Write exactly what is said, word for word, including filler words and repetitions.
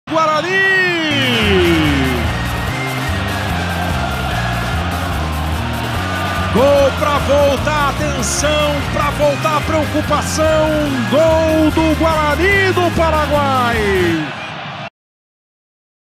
Guarani! Gol para voltar, atenção, para voltar a preocupação, gol do Guarani do Paraguai.